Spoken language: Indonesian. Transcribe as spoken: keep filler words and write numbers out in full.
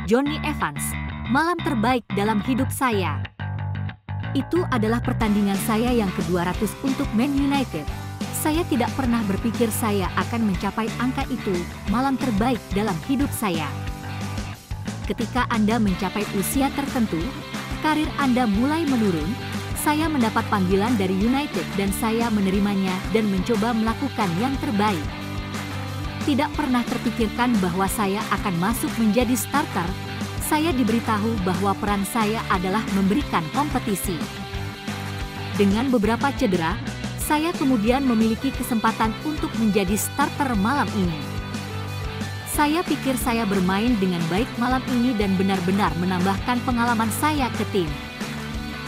Johnny Evans, malam terbaik dalam hidup saya. Itu adalah pertandingan saya yang kedua ratus untuk Man United. Saya tidak pernah berpikir saya akan mencapai angka itu, malam terbaik dalam hidup saya. Ketika Anda mencapai usia tertentu, karir Anda mulai menurun, saya mendapat panggilan dari United dan saya menerimanya dan mencoba melakukan yang terbaik. Tidak pernah terpikirkan bahwa saya akan masuk menjadi starter. Saya diberitahu bahwa peran saya adalah memberikan kompetisi. Dengan beberapa cedera, saya kemudian memiliki kesempatan untuk menjadi starter malam ini. Saya pikir saya bermain dengan baik malam ini dan benar-benar menambahkan pengalaman saya ke tim.